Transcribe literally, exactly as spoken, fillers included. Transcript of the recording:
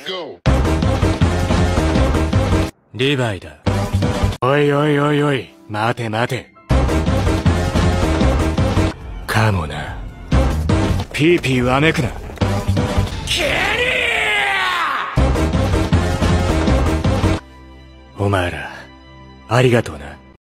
リヴァイだ。おいおいおいおい、待て待て。かもな。ピーピーわめくな。キリー！お前ら、ありがとうな。